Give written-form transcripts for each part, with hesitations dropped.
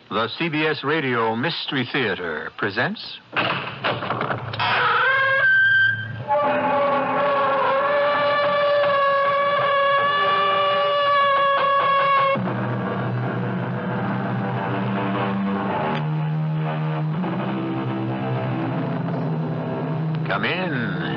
The CBS Radio Mystery Theater presents... Come in.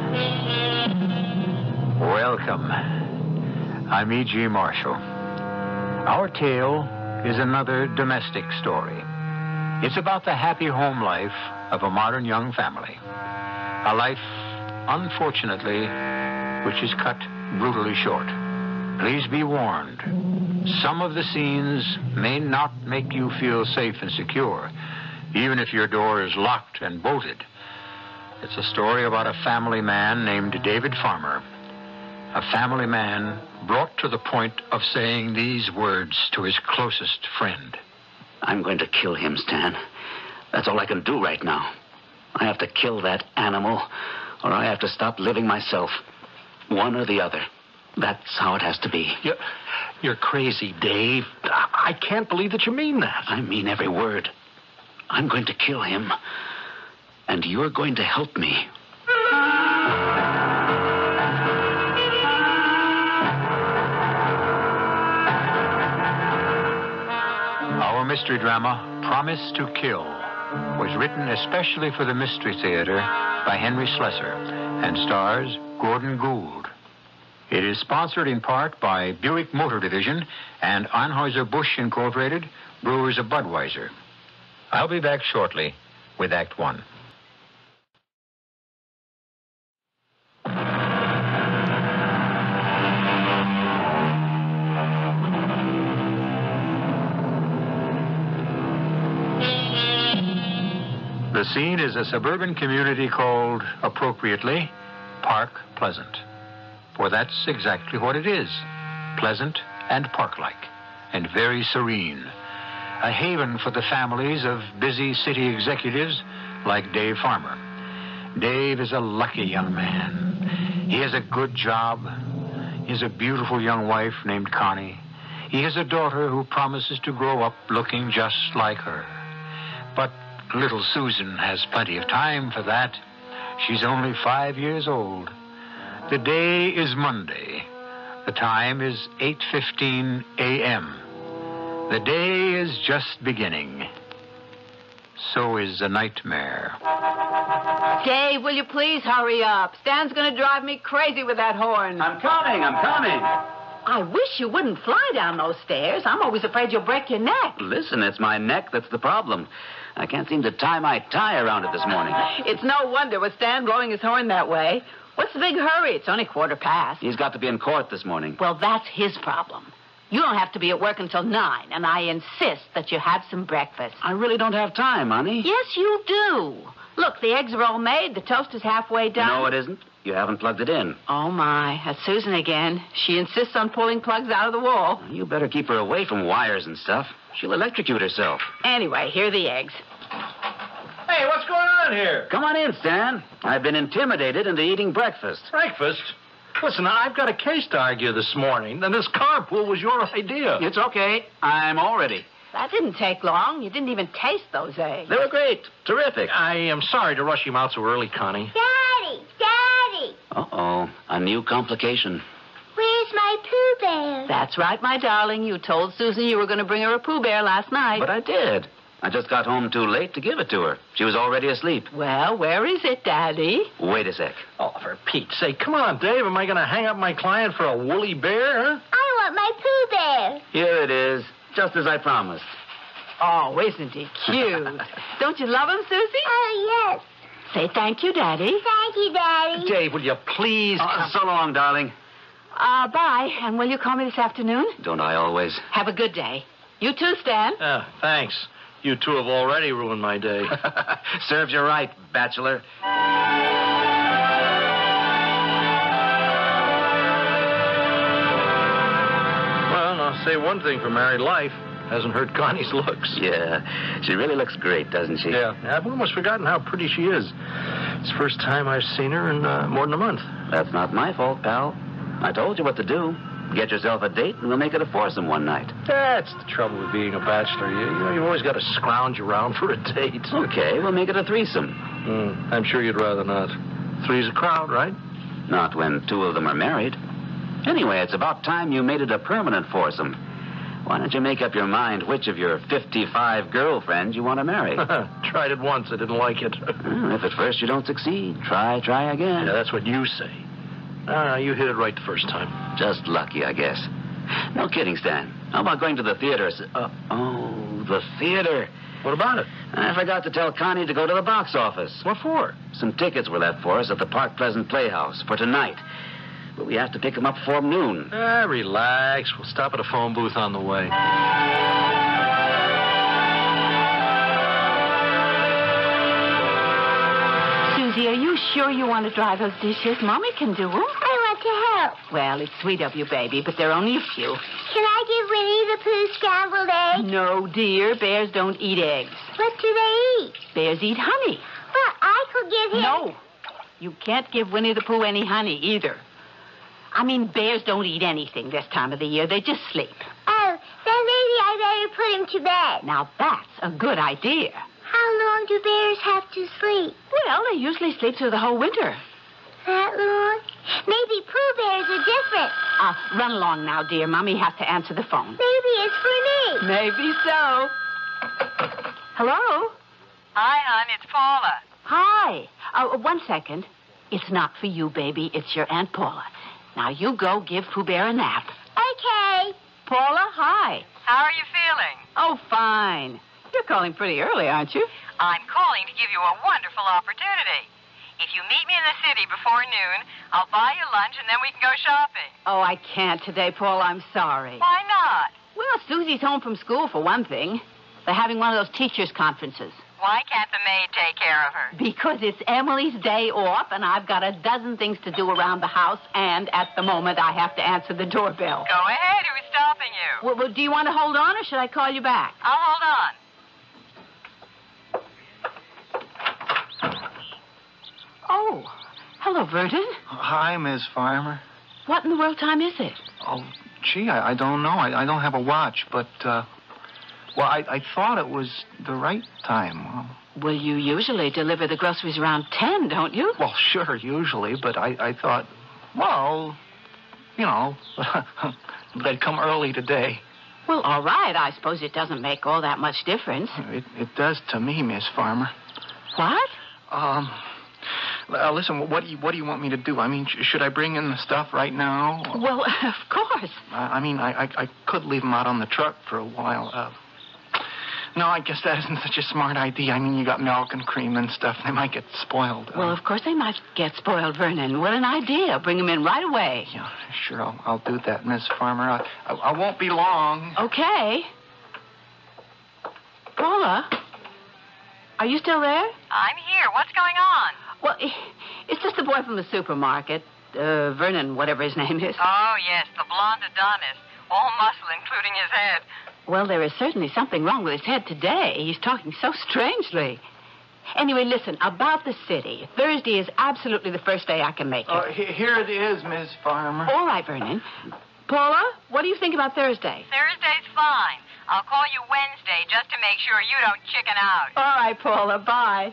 Welcome. I'm E.G. Marshall. Our tale is another domestic story. It's about the happy home life of a modern young family. A life, unfortunately, which is cut brutally short. Please be warned. Some of the scenes may not make you feel safe and secure, even if your door is locked and bolted. It's a story about a family man named David Farmer. A family man brought to the point of saying these words to his closest friend. I'm going to kill him, Stan. That's all I can do right now. I have to kill that animal, or I have to stop living myself. One or the other. That's how it has to be. You're crazy, Dave. I can't believe that you mean that. I mean every word. I'm going to kill him. And you're going to help me. Our mystery drama, Promise to Kill, was written especially for the Mystery Theater by Henry Slessor and stars Gordon Gould. It is sponsored in part by Buick Motor Division and Anheuser-Busch Incorporated, Brewers of Budweiser. I'll be back shortly with Act One. The scene is a suburban community called, appropriately, Park Pleasant. For that's exactly what it is. Pleasant and park-like, and very serene. A haven for the families of busy city executives like Dave Farmer. Dave is a lucky young man. He has a good job. He has a beautiful young wife named Connie. He has a daughter who promises to grow up looking just like her. But little Susan has plenty of time for that. She's only 5 years old. The day is Monday. The time is 8:15 a.m. The day is just beginning. So is the nightmare. Dave, will you please hurry up? Stan's going to drive me crazy with that horn. I'm coming. I wish you wouldn't fly down those stairs. I'm always afraid you'll break your neck. Listen, it's my neck that's the problem. I can't seem to tie my tie around it this morning. It's no wonder with Stan blowing his horn that way. What's the big hurry? It's only 1:15. He's got to be in court this morning. Well, that's his problem. You don't have to be at work until 9, and I insist that you have some breakfast. I really don't have time, honey. Yes, you do. Look, the eggs are all made. The toast is halfway done. No, it isn't. You haven't plugged it in. Oh, my. That's Susan again. She insists on pulling plugs out of the wall. You better keep her away from wires and stuff. She'll electrocute herself. Anyway, here are the eggs. Hey, what's going on here? Come on in, Stan. I've been intimidated into eating breakfast. Breakfast? Listen, I've got a case to argue this morning, and this carpool was your idea. It's okay. I'm all ready. That didn't take long. You didn't even taste those eggs. They were great. Terrific. I am sorry to rush him out so early, Connie. Daddy! Uh-oh. A new complication. Where's my Pooh Bear? That's right, my darling. You told Susan you were going to bring her a Pooh Bear last night. But I did. I just got home too late to give it to her. She was already asleep. Well, where is it, Daddy? Wait a sec. Oh, for Pete's sake. Come on, Dave. Am I going to hang up my client for a woolly bear, huh? I want my Pooh Bear. Here it is, just as I promised. Oh, isn't he cute? Don't you love him, Susie? Oh, yes. Say thank you, Daddy. Thank you, Daddy. Dave, will you please come? So long, darling. Bye. And will you call me this afternoon? Don't I always? Have a good day. You too, Stan. Thanks. You two have already ruined my day. Serves you right, bachelor. Well, I'll say one thing for married life. Hasn't hurt Connie's looks. Yeah, she really looks great, doesn't she? Yeah, I've almost forgotten how pretty she is. It's the first time I've seen her in more than a month. That's not my fault, pal. I told you what to do. Get yourself a date, and we'll make it a foursome one night. That's the trouble with being a bachelor. You've always got to scrounge around for a date. Okay, we'll make it a threesome. I'm sure you'd rather not. Three's a crowd, right? Not when two of them are married. Anyway, it's about time you made it a permanent foursome. Why don't you make up your mind which of your 55 girlfriends you want to marry? Tried it once. I didn't like it. If at first you don't succeed, try again. Yeah, that's what you say. You hit it right the first time. Just lucky, I guess. No kidding, Stan. How about going to the theater? The theater. What about it? I forgot to tell Connie to go to the box office. What for? Some tickets were left for us at the Park Pleasant Playhouse for tonight. But we have to pick them up before noon. Relax. We'll stop at a phone booth on the way. Susie, are you sure you want to dry those dishes? Mommy can do them. I want to help. Well, it's sweet of you, baby, but there are only a few. Can I give Winnie the Pooh scrambled eggs? No, dear. Bears don't eat eggs. What do they eat? Bears eat honey. But I could give him... No. You can't give Winnie the Pooh any honey either. I mean, bears don't eat anything this time of the year. They just sleep. Oh, then maybe I better put him to bed. Now, that's a good idea. How long do bears have to sleep? Well, they usually sleep through the whole winter. That long? Maybe Pooh Bears are different. Run along now, dear. Mommy has to answer the phone. Maybe it's for me. Maybe so. Hello? Hi, hon. It's Paula. Hi. 1 second. It's not for you, baby. It's your Aunt Paula. Now, you go give Pooh Bear a nap. Okay. Paula, hi. How are you feeling? Oh, fine. You're calling pretty early, aren't you? I'm calling to give you a wonderful opportunity. If you meet me in the city before noon, I'll buy you lunch and then we can go shopping. Oh, I can't today, Paul. I'm sorry. Why not? Well, Susie's home from school, for one thing. They're having one of those teachers' conferences. Why can't the maid take care of her? Because it's Emily's day off, and I've got a dozen things to do around the house, and at the moment I have to answer the doorbell. Go ahead. Who's stopping you? Well, do you want to hold on, or should I call you back? I'll hold on. Oh, hello, Vernon. Hi, Miss Farmer. What in the world time is it? Oh, gee, I don't know. I don't have a watch, but, I thought it was the right time. Well, you usually deliver the groceries around 10, don't you? Well, sure, usually, but I thought, they'd come early today. Well, all right. I suppose it doesn't make all that much difference. It does to me, Miss Farmer. What? Listen, what do you want me to do? I mean, should I bring in the stuff right now? Well, of course. I could leave them out on the truck for a while. No, I guess that isn't such a smart idea. I mean, you got milk and cream and stuff. They might get spoiled. Well, of course they might get spoiled, Vernon. What an idea. Bring them in right away. Yeah, sure. I'll do that, Miss Farmer. I won't be long. Okay. Paula, are you still there? I'm here. What's going on? Well, it's just the boy from the supermarket. Vernon, whatever his name is. Oh, yes, the blonde Adonis. All muscle, including his head. Well, there is certainly something wrong with his head today. He's talking so strangely. Anyway, listen, about the city. Thursday is absolutely the first day I can make it. Here it is, Miss Farmer. All right, Vernon. Paula, what do you think about Thursday? Thursday's fine. I'll call you Wednesday just to make sure you don't chicken out. All right, Paula, bye.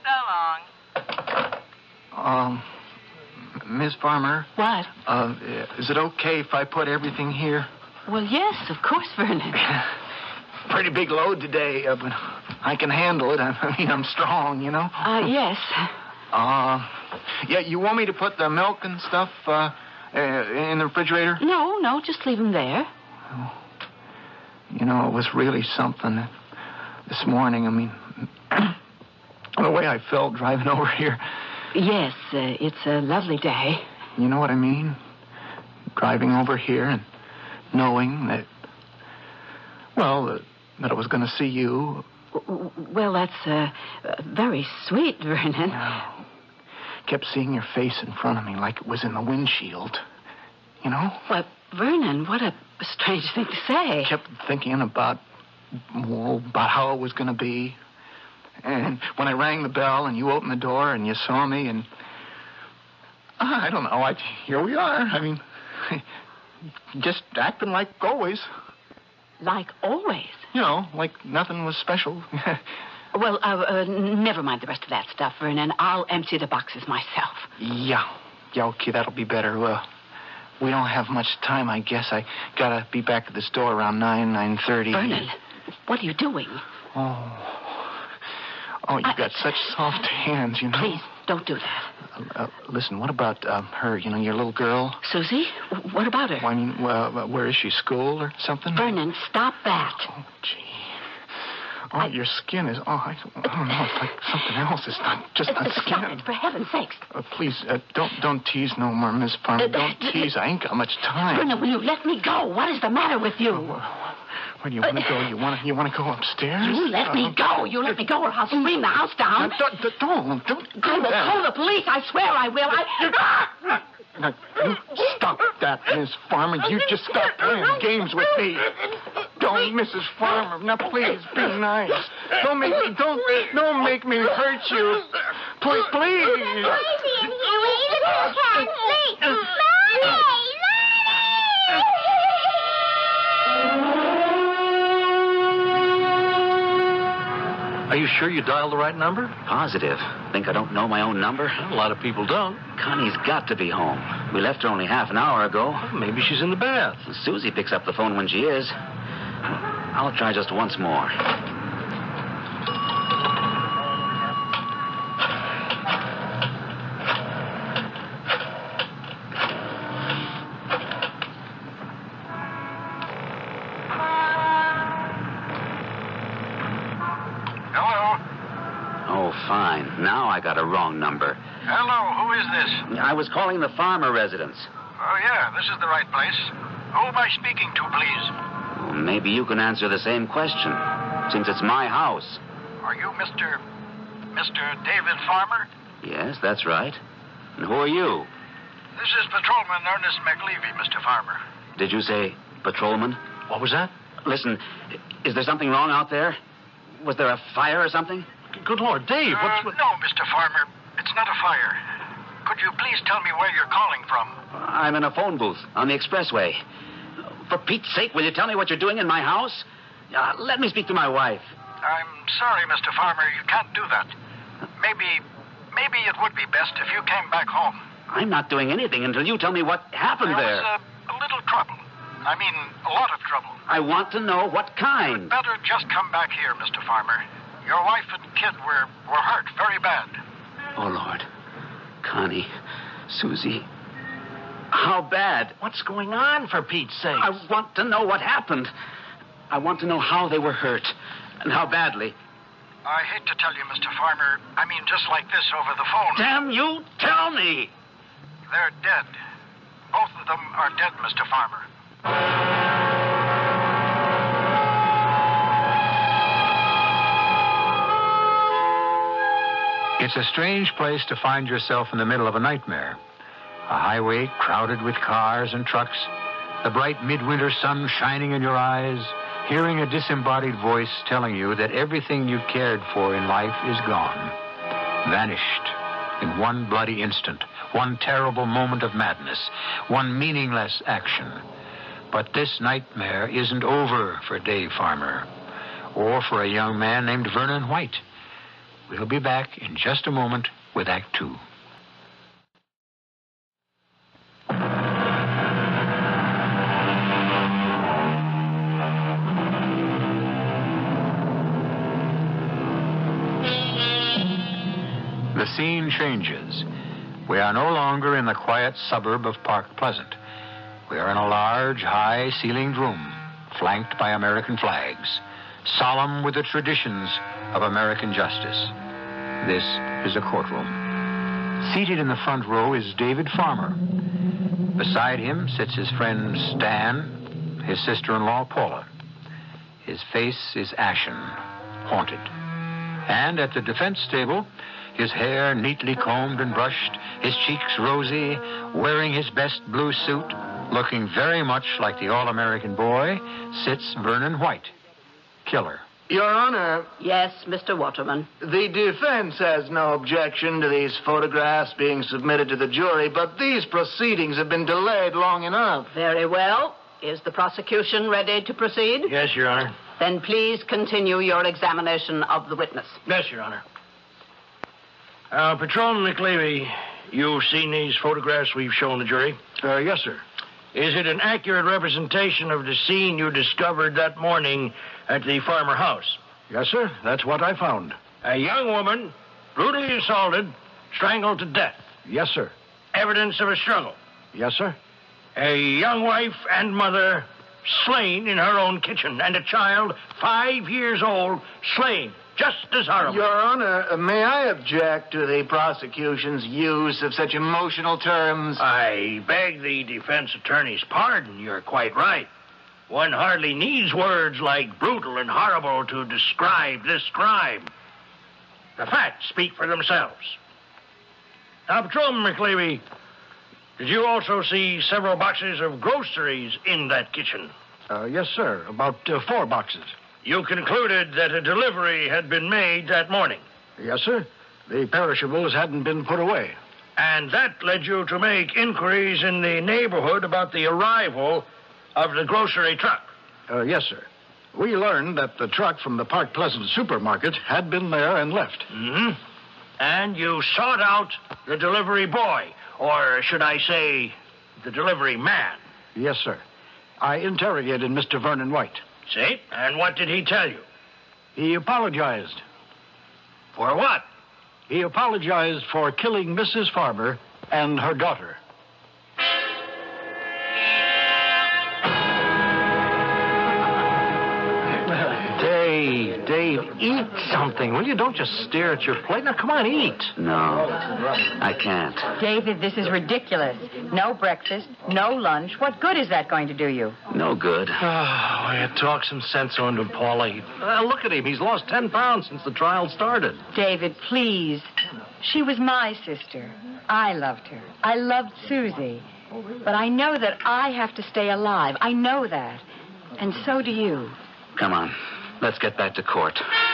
So long. Miss Farmer. What? Is it okay if I put everything here? Well, yes, of course, Vernon. Pretty big load today, but I can handle it. I'm strong, you know. Yes. Yeah, you want me to put the milk and stuff in the refrigerator? No, just leave them there. You know, it was really something this morning. I mean, the way I felt driving over here. Yes, it's a lovely day. You know what I mean? Driving over here and knowing that, that I was going to see you. Well, that's very sweet, Vernon. Kept seeing your face in front of me like it was in the windshield. You know? Well, Vernon, what a strange thing to say. Kept thinking about how it was going to be. And when I rang the bell and you opened the door and you saw me and... I don't know. Here we are. I mean, Just acting like always. Like always. You know, like nothing was special. Well, never mind the rest of that stuff, Vernon. I'll empty the boxes myself. Yeah, okay, that'll be better. We don't have much time, I guess. I gotta be back at the store around 9:30. Vernon, what are you doing? Oh, you've got such soft hands, you know. Please, don't do that. Listen, what about her, your little girl? Susie? What about her? Well, I mean, where is she, school or something? Vernon, stop that. Oh, gee. Oh, your skin is... I don't know. It's like something else. It's not just not skin. Stop it, for heaven's sakes. Please, don't tease no more, Miss Farmer. Don't tease. I ain't got much time. Vernon, will you let me go? What is the matter with you? Where do you want to go? You want to go upstairs? You let me go. You let me go or I'll scream the house down. Don't I will call the police. I swear I will. Now, you stop that, Miss Farmer. You just stop playing games with me. Don't, Mrs. Farmer. Now, please, be nice. Don't make me hurt you. Please. Are you sure you dialed the right number? Positive. Think I don't know my own number? A lot of people don't. Connie's got to be home. We left her only half an hour ago. Maybe she's in the bath. Susie picks up the phone when she is. I'll try just once more. Fine. Now I got a wrong number. Hello, who is this? I was calling the Farmer residence. Oh, yeah, this is the right place. Who am I speaking to, please? Well, maybe you can answer the same question, since it's my house. Are you Mr. David Farmer? Yes, that's right. And who are you? This is Patrolman Ernest McLeavy, Mr. Farmer. Did you say patrolman? What was that? Listen, is there something wrong out there? Was there a fire or something? Good Lord, Dave, what's... No, Mr. Farmer. It's not a fire. Could you please tell me where you're calling from? I'm in a phone booth on the expressway. For Pete's sake, will you tell me what you're doing in my house? Let me speak to my wife. I'm sorry, Mr. Farmer. You can't do that. Maybe it would be best if you came back home. I'm not doing anything until you tell me what happened there. There was a little trouble. I mean, a lot of trouble. I want to know what kind. You'd better just come back here, Mr. Farmer. Your wife and kid were hurt very bad. Oh, Lord. Connie, Susie, how bad? What's going on, for Pete's sake? I want to know what happened. I want to know how they were hurt and how badly. I hate to tell you, Mr. Farmer. I mean, just like this over the phone. Damn you, tell me. They're dead. Both of them are dead, Mr. Farmer. It's a strange place to find yourself in the middle of a nightmare. A highway crowded with cars and trucks, the bright midwinter sun shining in your eyes, hearing a disembodied voice telling you that everything you cared for in life is gone, vanished in one bloody instant, one terrible moment of madness, one meaningless action. But this nightmare isn't over for Dave Farmer, or for a young man named Vernon White. We'll be back in just a moment with Act Two. The scene changes. We are no longer in the quiet suburb of Park Pleasant. We are in a large, high-ceilinged room, flanked by American flags, solemn with the traditions of American justice. This is a courtroom. Seated in the front row is David Farmer. Beside him sits his friend Stan, his sister-in-law Paula. His face is ashen, haunted. And at the defense table, his hair neatly combed and brushed, his cheeks rosy, wearing his best blue suit, looking very much like the all-American boy, sits Vernon White, killer Your Honor, Yes, Mr. Waterman. the defense has no objection to these photographs being submitted to the jury, but these proceedings have been delayed long enough. Very well. Is the prosecution ready to proceed? Yes, Your Honor. Then please continue your examination of the witness. Yes, Your Honor. Patrolman McLeavy, you've seen these photographs we've shown the jury? Yes, sir. Is it an accurate representation of the scene you discovered that morning at the farmer house? Yes, sir. That's what I found. A young woman, brutally assaulted, strangled to death. Yes, sir. Evidence of a struggle. Yes, sir. A young wife and mother slain in her own kitchen, and a child 5 years old slain just as horrible. Your Honor, may I object to the prosecution's use of such emotional terms? I beg the defense attorney's pardon. You're quite right. One hardly needs words like brutal and horrible to describe this crime. The facts speak for themselves. Now, Patrolman McLeavy, did you also see several boxes of groceries in that kitchen? Yes, sir. About 4 boxes. You concluded that a delivery had been made that morning. Yes, sir. The perishables hadn't been put away. And that led you to make inquiries in the neighborhood about the arrival of the grocery truck. Yes, sir. We learned that the truck from the Park Pleasant supermarket had been there and left. Mm-hmm. And you sought out the delivery boy, or should I say, the delivery man. Yes, sir. I interrogated Mr. Vernon White. See? And what did he tell you? He apologized. For what? He apologized for killing Mrs. Farmer and her daughter. Dave, eat something, will you? Don't just stare at your plate. Now, come on, eat. No, I can't. David, this is ridiculous. No breakfast, no lunch. What good is that going to do you? No good. Oh, you talk some sense into him, Paula. Look at him. He's lost 10 pounds since the trial started. David, please. She was my sister. I loved her. I loved Susie. But I know that I have to stay alive. I know that. And so do you. Come on. Let's get back to court.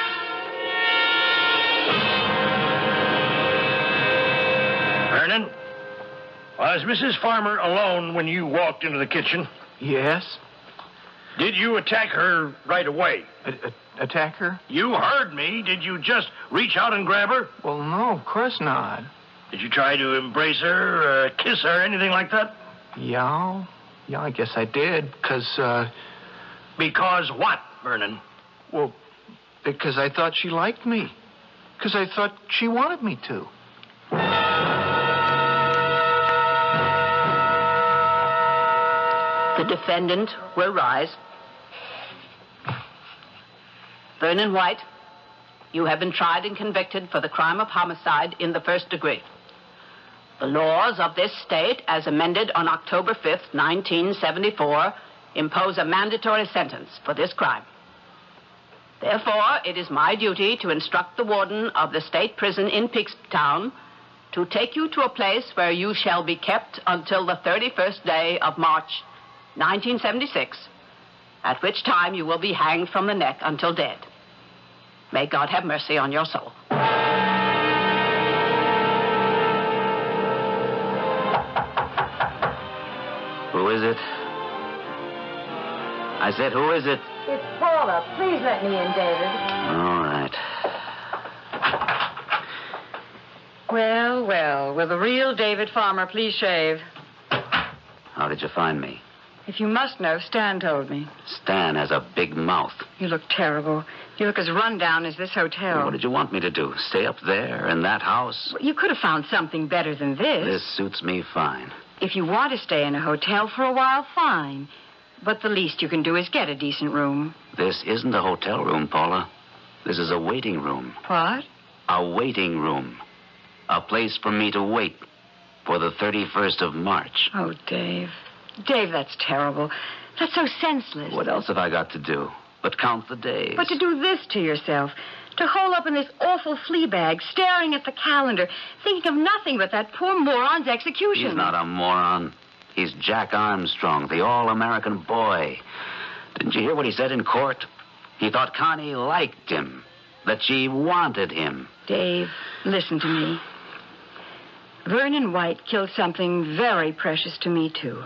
Vernon, was Mrs. Farmer alone when you walked into the kitchen? Yes? Did you attack her right away? Attack her? You heard me. Did you just reach out and grab her? Well, no, of course not. Did you try to embrace her, kiss her, anything like that? Yeah, I guess I did, because, Because what, Vernon? Well, because I thought she liked me. Because I thought she wanted me to. The defendant will rise. Vernon White, you have been tried and convicted for the crime of homicide in the first degree. The laws of this state, as amended on October 5th, 1974, impose a mandatory sentence for this crime. Therefore, it is my duty to instruct the warden of the state prison in Peakstown to take you to a place where you shall be kept until the 31st day of March, 1976, at which time you will be hanged from the neck until dead. May God have mercy on your soul. Who is it? I said, who is it? It's Paula. Please let me in, David. All right. Well, will the real David Farmer please shave? How did you find me? If you must know, Stan told me. Stan has a big mouth. You look terrible. You look as run down as this hotel. What did you want me to do? Stay up there in that house? You could have found something better than this. This suits me fine. If you want to stay in a hotel for a while, fine. But the least you can do is get a decent room. This isn't a hotel room, Paula. This is a waiting room. What? A waiting room. A place for me to wait for the 31st of March. Oh, Dave. Dave, that's terrible. That's so senseless. What else have I got to do but count the days? But to do this to yourself. To hole up in this awful flea bag, staring at the calendar, thinking of nothing but that poor moron's execution. He's not a moron. He's Jack Armstrong, the all-American boy. Didn't you hear what he said in court? He thought Connie liked him, that she wanted him. Dave, listen to me. Vernon White killed something very precious to me, too.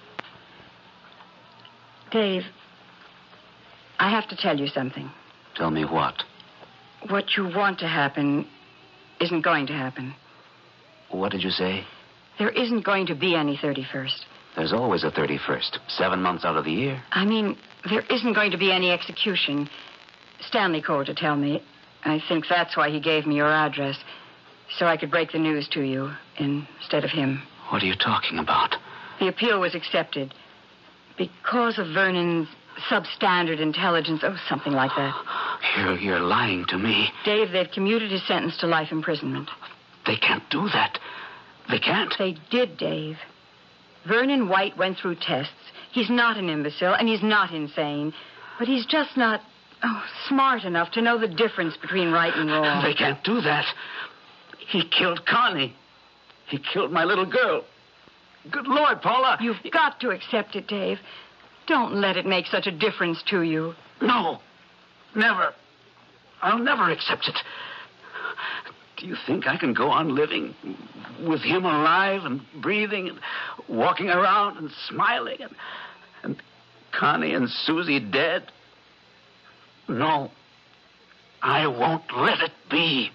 Dave, I have to tell you something. Tell me what? What you want to happen isn't going to happen. What did you say? There isn't going to be any 31st. There's always a 31st, 7 months out of the year. I mean, there isn't going to be any execution. Stanley called to tell me. I think that's why he gave me your address, so I could break the news to you instead of him. What are you talking about? The appeal was accepted because of Vernon's substandard intelligence, something like that. You're lying to me. Dave, they've commuted his sentence to life imprisonment. They can't do that. They can't. They did, Dave. Vernon White went through tests. He's not an imbecile, and he's not insane. But he's just not smart enough to know the difference between right and wrong. They can't do that. He killed Connie. He killed my little girl. Good Lord, Paula. You've got to accept it, Dave. Don't let it make such a difference to you. No. Never. I'll never accept it. Do you think I can go on living with him alive and breathing and walking around and smiling and Connie and Susie dead? No. I won't let it be.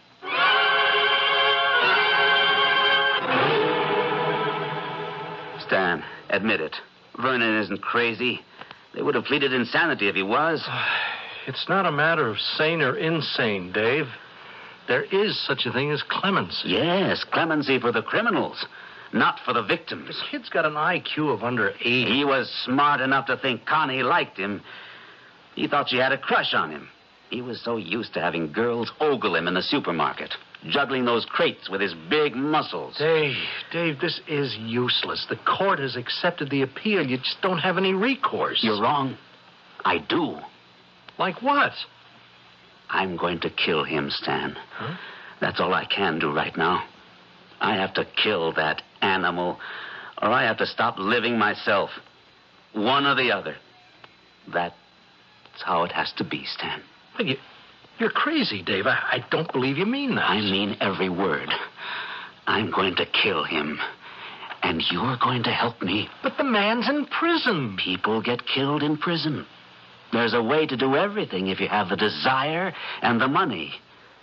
Stan, admit it. Vernon isn't crazy. They would have pleaded insanity if he was. It's not a matter of sane or insane, Dave. There is such a thing as clemency. Yes, clemency for the criminals, not for the victims. The kid's got an IQ of under 80. He was smart enough to think Connie liked him. He thought she had a crush on him. He was so used to having girls ogle him in the supermarket, juggling those crates with his big muscles. Dave, this is useless. The court has accepted the appeal. You just don't have any recourse. You're wrong. I do. Like what? I'm going to kill him, Stan. Huh? That's all I can do right now. I have to kill that animal, or I have to stop living myself. One or the other. That's how it has to be, Stan. But you're crazy, Dave. I don't believe you mean that. I mean every word. I'm going to kill him. And you're going to help me. But the man's in prison. People get killed in prison. There's a way to do everything if you have the desire and the money.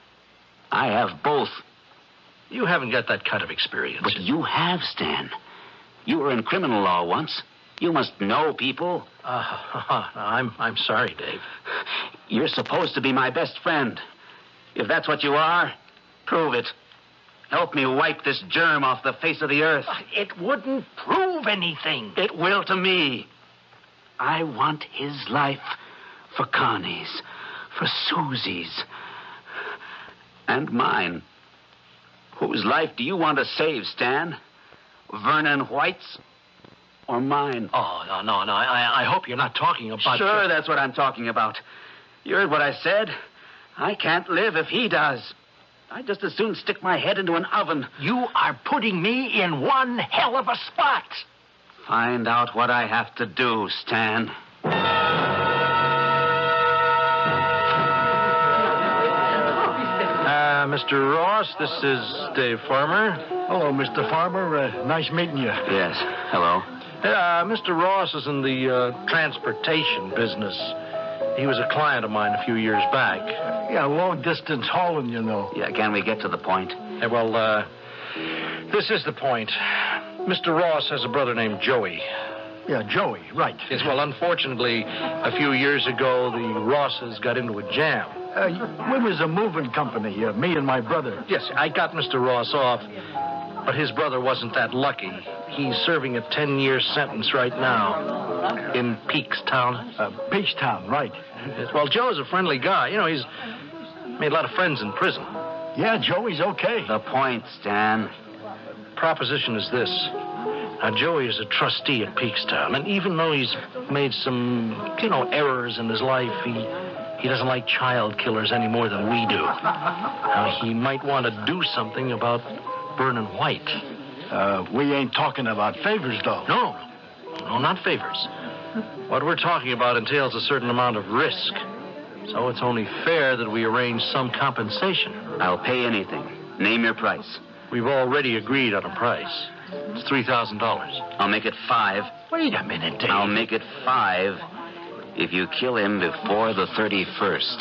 I have both. You haven't got that kind of experience. But you have, Stan. You were in criminal law once. You must know people. I'm sorry, Dave. You're supposed to be my best friend. If that's what you are, prove it. Help me wipe this germ off the face of the earth. It wouldn't prove anything. It will to me. I want his life for Connie's, for Susie's, and mine. Whose life do you want to save, Stan? Vernon White's or mine? Oh, no. I hope you're not talking about... Sure, that's what I'm talking about. You heard what I said. I can't live if he does. I'd just as soon stick my head into an oven. You are putting me in one hell of a spot. Find out what I have to do, Stan. Mr. Ross, this is Dave Farmer. Hello, Mr. Farmer. Nice meeting you. Yes, hello. Mr. Ross is in the transportation business. He was a client of mine a few years back. Yeah, long-distance hauling, you know. Yeah, can we get to the point? This is the point. Mr. Ross has a brother named Joey. Yeah, Joey, right. Yes, well, unfortunately, a few years ago, the Rosses got into a jam. We was a moving company, me and my brother. Yes, I got Mr. Ross off, but his brother wasn't that lucky. He's serving a 10-year sentence right now in Peakstown. Peakstown, right. Well, Joe's a friendly guy. You know, he's made a lot of friends in prison. Yeah, Joey's okay. The point, Stan. Proposition is this. Now, Joey is a trustee at Peakstown, and even though he's made some, errors in his life, he doesn't like child killers any more than we do. Now, he might want to do something about Vernon White. We ain't talking about favors, though. No, not favors. What we're talking about entails a certain amount of risk. So it's only fair that we arrange some compensation. I'll pay anything. Name your price. We've already agreed on a price. It's $3,000. I'll make it 5. Wait a minute, Dave. I'll make it 5 if you kill him before the 31st.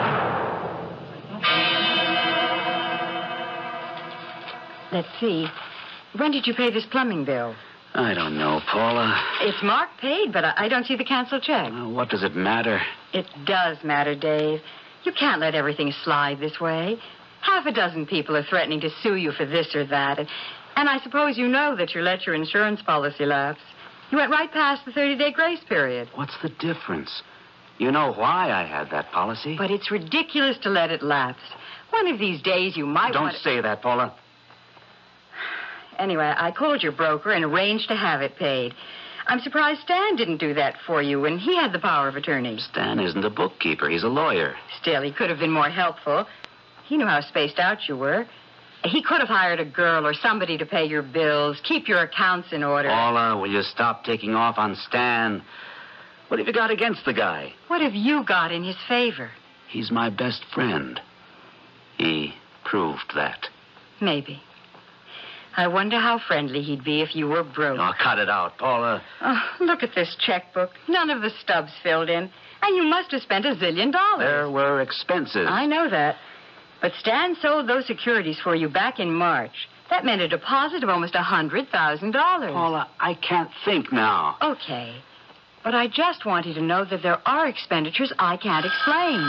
Let's see. When did you pay this plumbing bill? I don't know, Paula. It's marked paid, but I don't see the canceled check. Well, what does it matter? It does matter, Dave. You can't let everything slide this way. Half a dozen people are threatening to sue you for this or that. And I suppose you know that you let your insurance policy lapse. You went right past the 30-day grace period. What's the difference? You know why I had that policy. But it's ridiculous to let it lapse. One of these days you might Don't say that, Paula. Anyway, I called your broker and arranged to have it paid. I'm surprised Stan didn't do that for you when he had the power of attorney. Stan isn't a bookkeeper. He's a lawyer. Still, he could have been more helpful. He knew how spaced out you were. He could have hired a girl or somebody to pay your bills, keep your accounts in order. Paula, will you stop taking off on Stan? What have you got against the guy? What have you got in his favor? He's my best friend. He proved that. Maybe. I wonder how friendly he'd be if you were broke. Oh, cut it out, Paula. Oh, look at this checkbook. None of the stubs filled in. And you must have spent $1 zillion. There were expenses. I know that. But Stan sold those securities for you back in March. That meant a deposit of almost $100,000. Paula, I can't think now. Okay. But I just want you to know that there are expenditures I can't explain.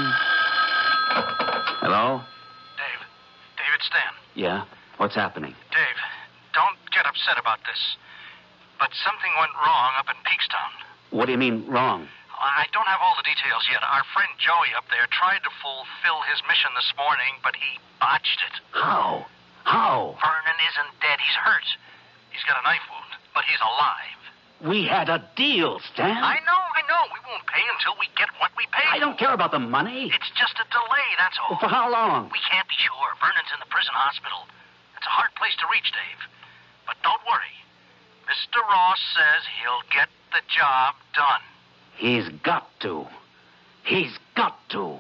Hello? Dave. Dave, it's Stan. Yeah? What's happening? Dave, don't get upset about this. But something went wrong up in Peakstown. What do you mean, wrong? I don't have all the details yet. Our friend Joey up there tried to fulfill his mission this morning, but he botched it. How? How? Vernon isn't dead. He's hurt. He's got a knife wound, but he's alive. We had a deal, Stan. I know. We won't pay until we get what we paid. I don't care about the money. It's just a delay, that's all. Well, for how long? We can't be sure. Vernon's in the prison hospital. It's a hard place to reach, Dave. But don't worry. Mr. Ross says he'll get the job done. He's got to. He's got to.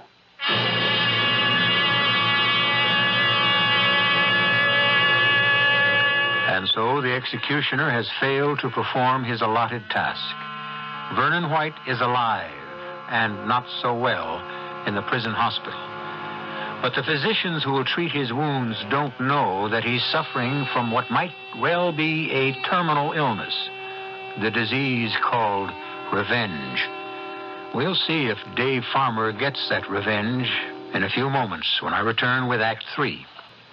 And so the executioner has failed to perform his allotted task. Vernon White is alive, and not so well, in the prison hospital. But the physicians who will treat his wounds don't know that he's suffering from what might well be a terminal illness, the disease called revenge. We'll see if Dave Farmer gets that revenge in a few moments when I return with Act 3.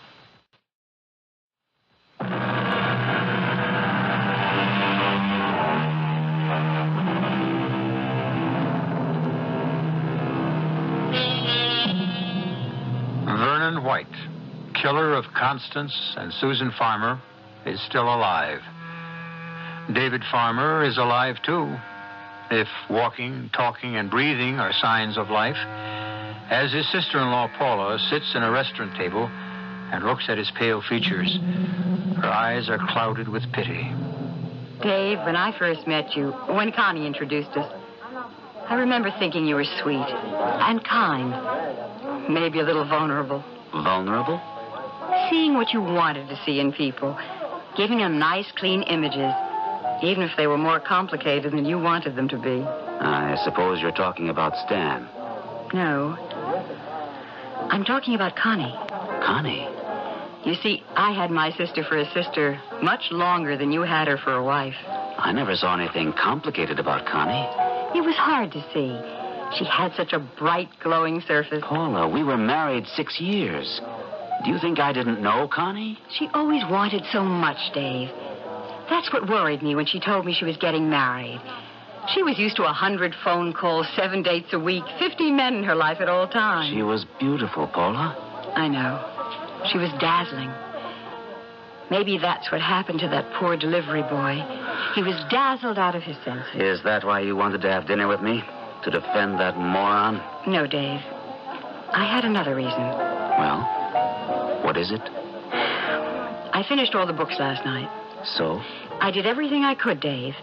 Vernon White, killer of Constance and Susan Farmer, is still alive. David Farmer is alive, too, if walking, talking, and breathing are signs of life. As his sister-in-law, Paula, sits in a restaurant table and looks at his pale features, her eyes are clouded with pity. Dave, when I first met you, when Connie introduced us, I remember thinking you were sweet and kind, maybe a little vulnerable. Vulnerable? Seeing what you wanted to see in people, giving them nice, clean images, even if they were more complicated than you wanted them to be. I suppose you're talking about Stan. No. I'm talking about Connie. Connie? You see, I had my sister for a sister much longer than you had her for a wife. I never saw anything complicated about Connie. It was hard to see. She had such a bright, glowing surface. Paula, we were married 6 years. Do you think I didn't know Connie? She always wanted so much, Dave. That's what worried me when she told me she was getting married. She was used to 100 phone calls, 7 dates a week, 50 men in her life at all times. She was beautiful, Paula. I know. She was dazzling. Maybe that's what happened to that poor delivery boy. He was dazzled out of his senses. Is that why you wanted to have dinner with me? To defend that moron? No, Dave. I had another reason. Well, what is it? I finished all the books last night. So? I did everything I could, Dave.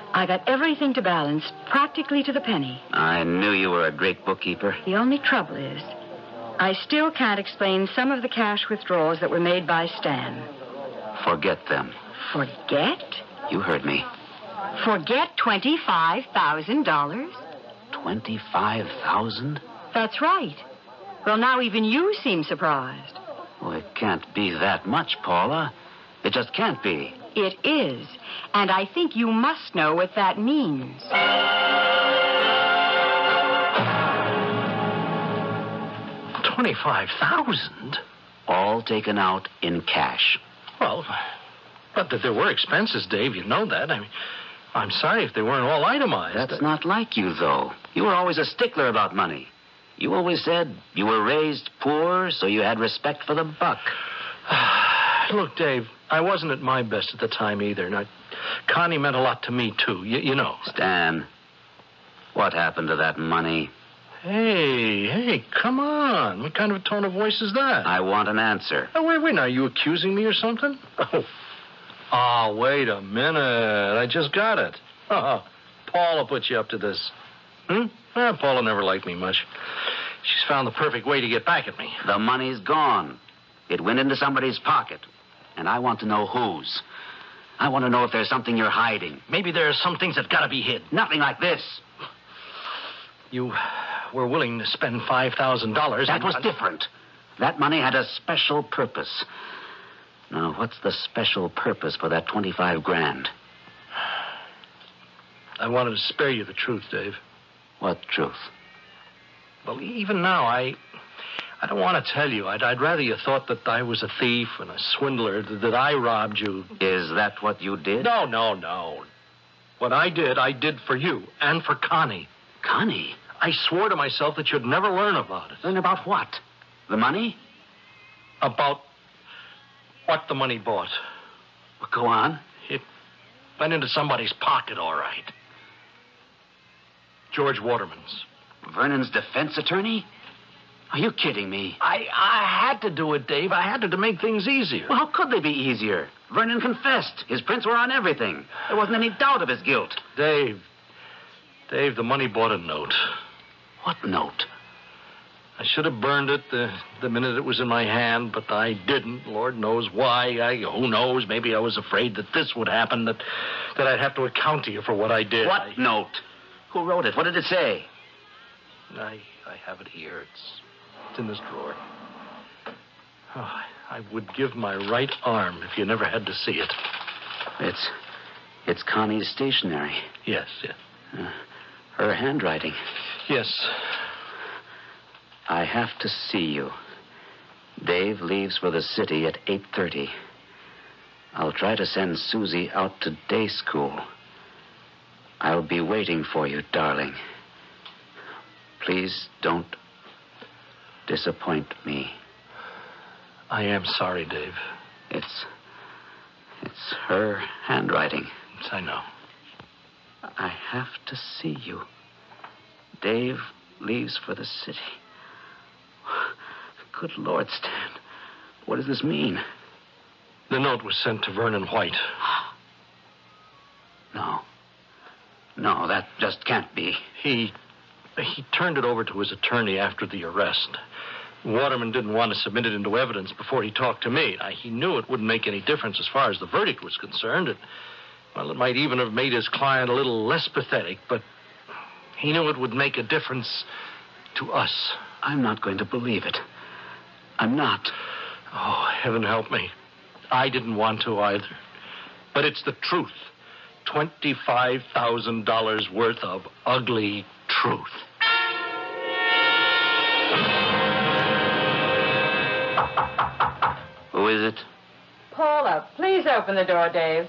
I got everything to balance, practically to the penny. I knew you were a great bookkeeper. The only trouble is, I still can't explain some of the cash withdrawals that were made by Stan. Forget them. Forget? You heard me. Forget $25,000? 25,000? That's right. Well, now even you seem surprised. Oh, it can't be that much, Paula. It just can't be. It is. And I think you must know what that means. 25,000? All taken out in cash. Well, but there were expenses, Dave. You know that. I mean, I'm sorry if they weren't all itemized. That's not like you, though. You were always a stickler about money. You always said you were raised poor, so you had respect for the buck. Look, Dave, I wasn't at my best at the time either. Now, Connie meant a lot to me, too. You know. Stan, what happened to that money? Hey, come on. What kind of a tone of voice is that? I want an answer. Oh, wait. Are you accusing me or something? Oh, wait a minute. I just got it. Paula put you up to this. Paula never liked me much. She's found the perfect way to get back at me. The money's gone. It went into somebody's pocket. And I want to know whose. I want to know if there's something you're hiding. Maybe there are some things that gotta be hid. Nothing like this. You were willing to spend $5,000. That was different. That money had a special purpose. Now, what's the special purpose for that 25 grand? I wanted to spare you the truth, Dave. What truth? Well, even now, I don't want to tell you. I'd rather you thought that I was a thief and a swindler, that I robbed you. Is that what you did? No. What I did for you and for Connie. Connie? I swore to myself that you'd never learn about it. Learn about what? The money? About what the money bought. Well, go on. It went into somebody's pocket, all right. George Waterman's. Vernon's defense attorney? Are you kidding me? I had to do it, Dave. I had to make things easier. Well, how could they be easier? Vernon confessed. His prints were on everything. There wasn't any doubt of his guilt. Dave, the money bought a note. What note? I should have burned it the minute it was in my hand, but I didn't. Lord knows why. Who knows? Maybe I was afraid that this would happen, that I'd have to account to you for what I did. What note? Who wrote it? What did it say? I have it here. It's in this drawer. Oh, I would give my right arm if you never had to see it. It's Connie's stationery. Yes. Her handwriting. Yes. I have to see you. Dave leaves for the city at 8:30. I'll try to send Susie out to day school. I'll be waiting for you, darling. Please don't disappoint me. I am sorry, Dave. It's her handwriting. Yes, I know. I have to see you. Dave leaves for the city. Good Lord, Stan. What does this mean? The note was sent to Vernon White. No, that just can't be. He turned it over to his attorney after the arrest. Waterman didn't want to submit it into evidence before he talked to me. He knew it wouldn't make any difference as far as the verdict was concerned. It might even have made his client a little less pathetic, but he knew it would make a difference to us. I'm not going to believe it. I'm not. Oh, heaven help me. I didn't want to either. But it's the truth. $25,000 worth of ugly truth. Who is it? Paula, please open the door, Dave.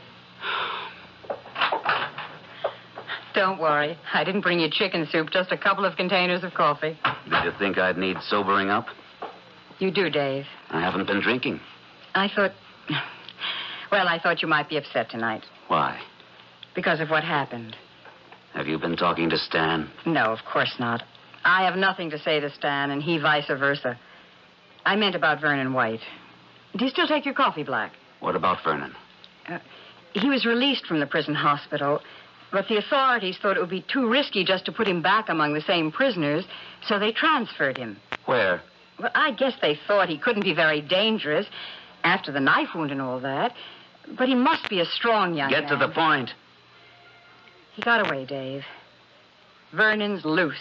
Don't worry. I didn't bring you chicken soup, just a couple of containers of coffee. Did you think I'd need sobering up? You do, Dave. I haven't been drinking. I thought you might be upset tonight. Why? Because of what happened. Have you been talking to Stan? No, of course not. I have nothing to say to Stan, and he vice versa. I meant about Vernon White. Do you still take your coffee black? What about Vernon? He was released from the prison hospital, But the authorities thought it would be too risky just to put him back among the same prisoners, so they transferred him. Where? Well, I guess they thought he couldn't be very dangerous after the knife wound and all that. But he must be a strong young man. Get to the point. He got away, Dave. Vernon's loose.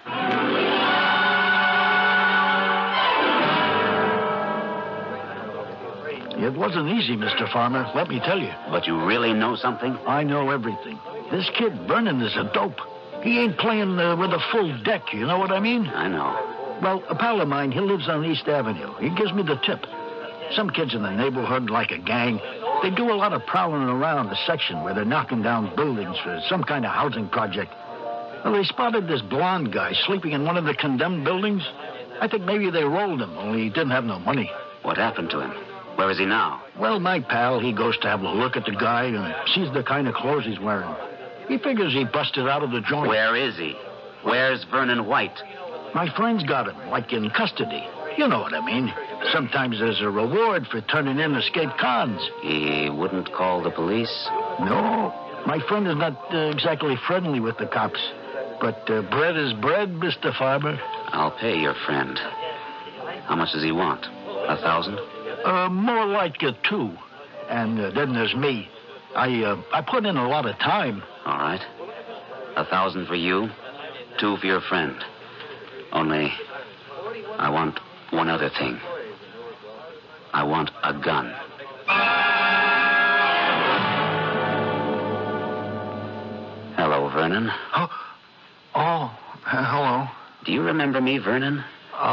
It wasn't easy, Mr. Farmer, let me tell you. But you really know something? I know everything. This kid, Vernon, is a dope. He ain't playing with a full deck, you know what I mean? I know. Well, a pal of mine, he lives on East Avenue. He gives me the tip. Some kids in the neighborhood, like a gang, they do a lot of prowling around the section where they're knocking down buildings for some kind of housing project. Well, they spotted this blonde guy sleeping in one of the condemned buildings. I think maybe they rolled him, only he didn't have no money. What happened to him? Where is he now? Well, my pal, he goes to have a look at the guy and sees the kind of clothes he's wearing. He figures he busted out of the joint. Where is he? Where's Vernon White? My friend's got him, like in custody. You know what I mean. Sometimes there's a reward for turning in escaped cons. He wouldn't call the police? No. My friend is not exactly friendly with the cops. But bread is bread, Mr. Farmer. I'll pay your friend. How much does he want? 1,000? More like 2. And then there's me. I put in a lot of time. All right. 1,000 for you, 2 for your friend. Only, I want one other thing. I want a gun. Hello, Vernon. Oh, hello. Do you remember me, Vernon?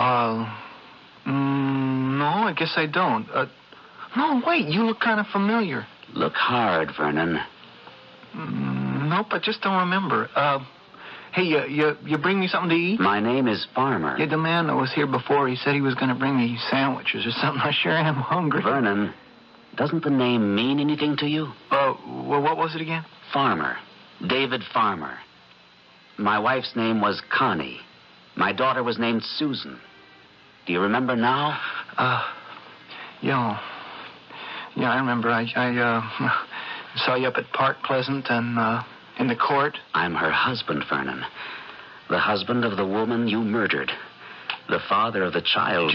No, I guess I don't. No, wait, you look kind of familiar. Look hard, Vernon. Nope, I just don't remember. Hey, you bring me something to eat? My name is Farmer. Yeah, the man that was here before, he said he was going to bring me sandwiches or something. I sure am hungry. Vernon, doesn't the name mean anything to you? Well, what was it again? Farmer. David Farmer. My wife's name was Connie. My daughter was named Susan. Do you remember now? Yeah, I remember. I saw you up at Park Pleasant and in the court. I'm her husband, Vernon. The husband of the woman you murdered. The father of the child.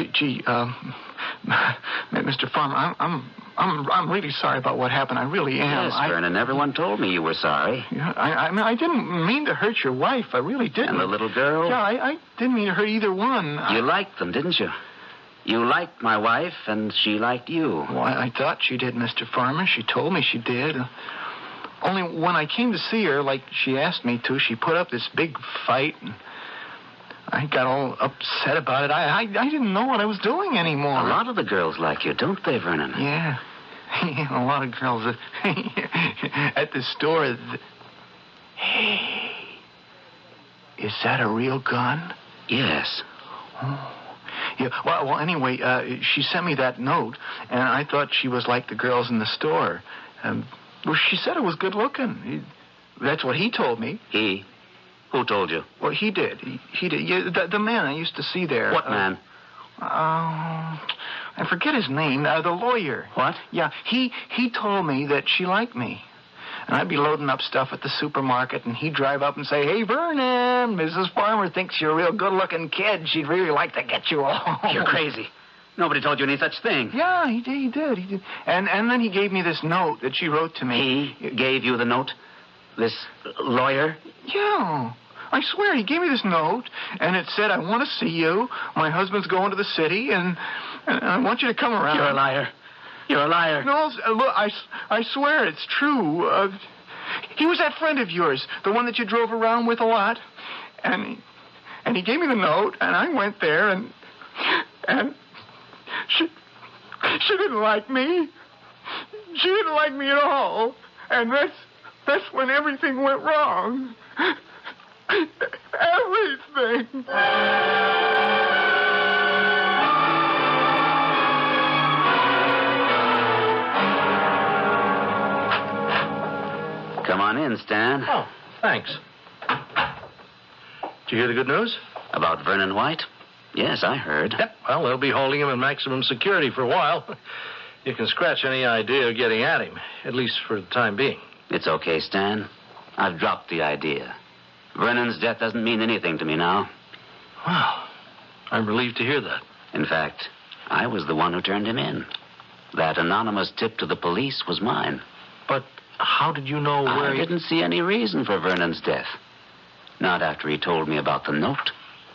Mr. Farmer, I'm really sorry about what happened. I really am. Yes, Vernon. Everyone told me you were sorry. Yeah, I mean, I didn't mean to hurt your wife. I really didn't. And the little girl? Yeah, I didn't mean to hurt either one. You liked them, didn't you? You liked my wife, and she liked you. Well, I thought she did, Mr. Farmer. She told me she did. Only when I came to see her, like she asked me to, she put up this big fight, and I got all upset about it. I didn't know what I was doing anymore. A lot of the girls like you, don't they, Vernon? Yeah. A lot of girls at the store. Hey, is that a real gun? Yes. Oh. Yeah. Well, anyway, she sent me that note, and I thought she was like the girls in the store. Well, she said it was good looking. That's what he told me. He? Who told you? Well, he did. He did. Yeah, the man I used to see there. What man? I forget his name. The lawyer. What? Yeah, he told me that she liked me. And I'd be loading up stuff at the supermarket, and he'd drive up and say, "Hey, Vernon, Mrs. Farmer thinks you're a real good-looking kid. She'd really like to get you all." You're crazy. Nobody told you any such thing. Yeah, he did. And then he gave me this note that she wrote to me. He gave you the note? This lawyer? Yeah. I swear, he gave me this note, and it said, "I want to see you. My husband's going to the city, and I want you to come around." You're a liar. You're a liar. No, look, I swear it's true. He was that friend of yours, the one that you drove around with a lot. And he gave me the note, and I went there, and she didn't like me. She didn't like me at all. And that's when everything went wrong. Everything. Come on in, Stan. Oh, thanks. Did you hear the good news? About Vernon White? Yes, I heard. Yep. Well, they'll be holding him in maximum security for a while. You can scratch any idea of getting at him, at least for the time being. It's okay, Stan. I've dropped the idea. Vernon's death doesn't mean anything to me now. Well, I'm relieved to hear that. In fact, I was the one who turned him in. That anonymous tip to the police was mine. But how did you know where I didn't see any reason for Vernon's death. Not after he told me about the note.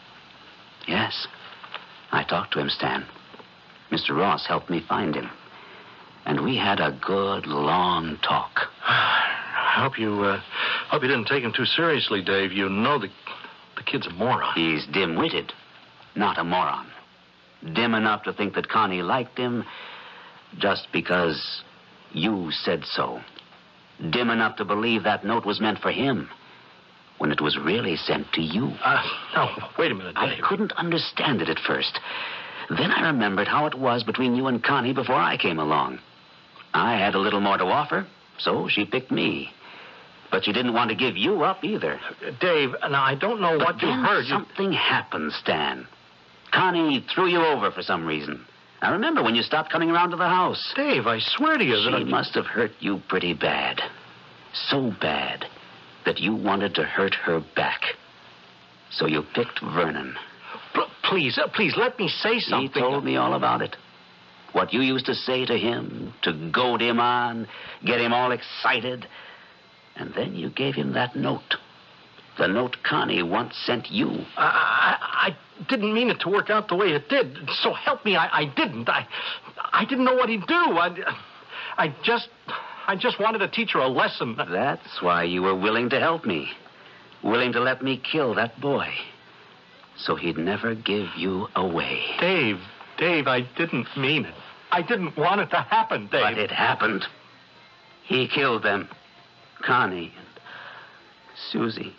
Yes, I talked to him, Stan. Mr. Ross helped me find him. And we had a good, long talk. I hope you didn't take him too seriously, Dave. You know the kid's a moron. He's dim-witted, not a moron. Dim enough to think that Connie liked him just because you said so. Dim enough to believe that note was meant for him when it was really sent to you. No, wait a minute, Dave. I couldn't understand it at first. Then I remembered how it was between you and Connie before I came along. I had a little more to offer, so she picked me. But she didn't want to give you up either. Dave, now I don't know what you heard. Something happened, Stan. Connie threw you over for some reason. I remember when you stopped coming around to the house. Dave, I swear to you that she must have hurt you pretty bad. So bad that you wanted to hurt her back. So you picked Vernon. Please, let me say something. He told me all about it. What you used to say to him, to goad him on, get him all excited. And then you gave him that note. The note Connie once sent you. I didn't mean it to work out the way it did. So help me, I didn't. I didn't know what he'd do. I just wanted to teach her a lesson. That's why you were willing to help me. Willing to let me kill that boy. So he'd never give you away. Dave, I didn't mean it. I didn't want it to happen, Dave. But it happened. He killed them. Connie and Susie.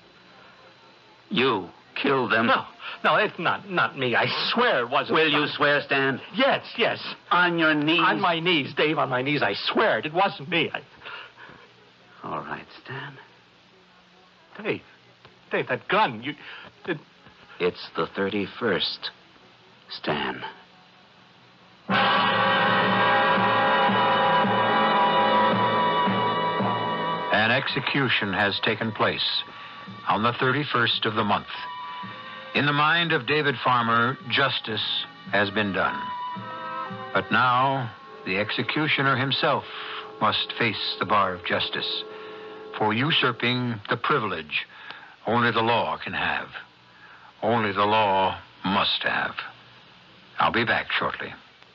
You killed them. No, it's not me. I swear it wasn't. Will you swear, Stan? Yes. On your knees? On my knees, Dave, on my knees. I swear it wasn't me. All right, Stan. Dave, that gun, It's the 31st, Stan. An execution has taken place on the 31st of the month. In the mind of David Farmer, justice has been done. But now the executioner himself must face the bar of justice for usurping the privilege only the law can have. Only the law must have. I'll be back shortly.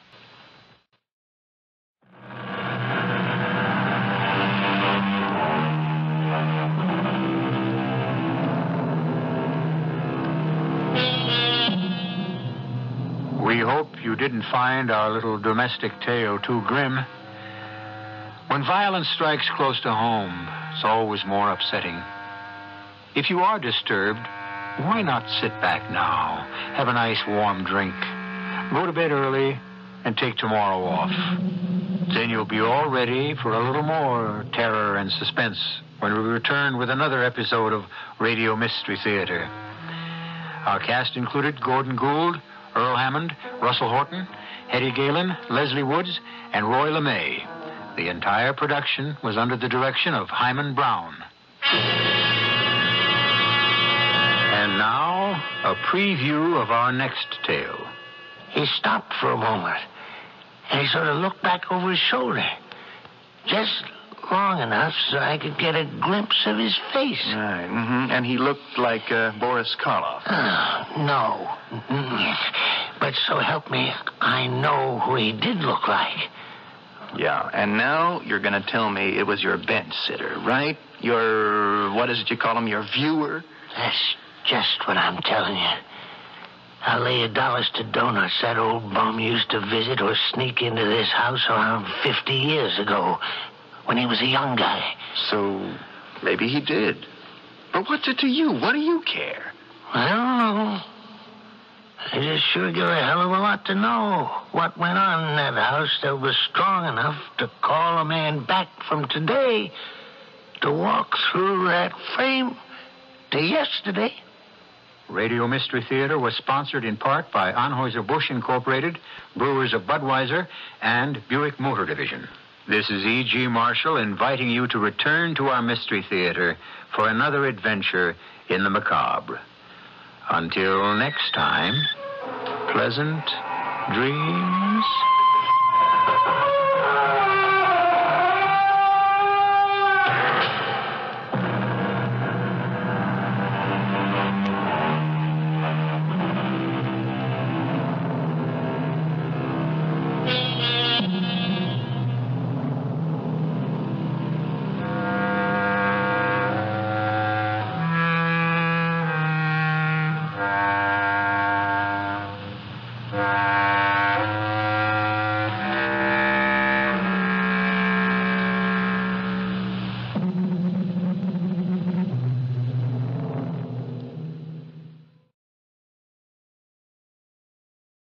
We hope you didn't find our little domestic tale too grim. When violence strikes close to home, it's always more upsetting. If you are disturbed, why not sit back now, have a nice warm drink, go to bed early, and take tomorrow off. Then you'll be all ready for a little more terror and suspense when we return with another episode of Radio Mystery Theater. Our cast included Gordon Gould, Earl Hammond, Russell Horton, Hetty Galen, Leslie Woods, and Roy LeMay. The entire production was under the direction of Hyman Brown. And now, a preview of our next tale. He stopped for a moment, and he sort of looked back over his shoulder. Just long enough so I could get a glimpse of his face. Right, and he looked like Boris Karloff. No. But so help me, I know who he did look like. Yeah, and now you're going to tell me it was your bench sitter, right? Your, what is it you call him, your viewer? That's just what I'm telling you. I'll lay $1 to donuts that old bum used to visit or sneak into this house around 50 years ago when he was a young guy. So maybe he did. But what's it to you? What do you care? I don't know. I just sure give a hell of a lot to know what went on in that house that was strong enough to call a man back from today to walk through that frame to yesterday. Radio Mystery Theater was sponsored in part by Anheuser-Busch Incorporated, Brewers of Budweiser, and Buick Motor Division. This is E.G. Marshall inviting you to return to our Mystery Theater for another adventure in the macabre. Until next time, pleasant dreams.